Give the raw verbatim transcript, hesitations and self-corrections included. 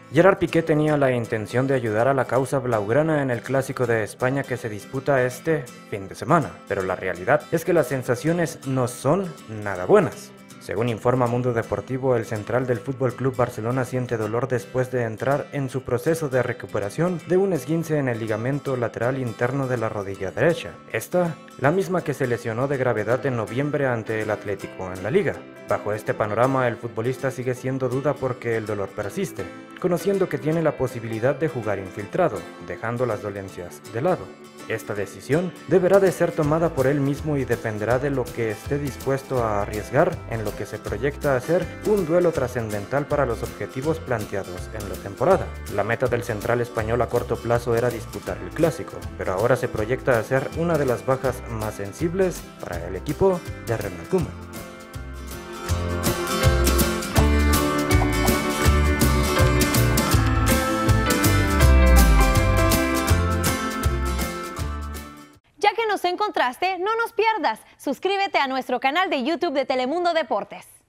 Gerard Piqué tenía la intención de ayudar a la causa blaugrana en el Clásico de España que se disputa este fin de semana, pero la realidad es que las sensaciones no son nada buenas. Según informa Mundo Deportivo, el central del F C Barcelona siente dolor después de entrar en su proceso de recuperación de un esguince en el ligamento lateral interno de la rodilla derecha. Esta, la misma que se lesionó de gravedad en noviembre ante el Atlético en la Liga. Bajo este panorama, el futbolista sigue siendo duda porque el dolor persiste, conociendo que tiene la posibilidad de jugar infiltrado, dejando las dolencias de lado. Esta decisión deberá de ser tomada por él mismo y dependerá de lo que esté dispuesto a arriesgar en lo que se proyecta a ser un duelo trascendental para los objetivos planteados en la temporada. La meta del central español a corto plazo era disputar el Clásico, pero ahora se proyecta a ser una de las bajas más sensibles para el equipo de Ronald Koeman. Ya que nos encontraste, no nos pierdas. Suscríbete a nuestro canal de YouTube de Telemundo Deportes.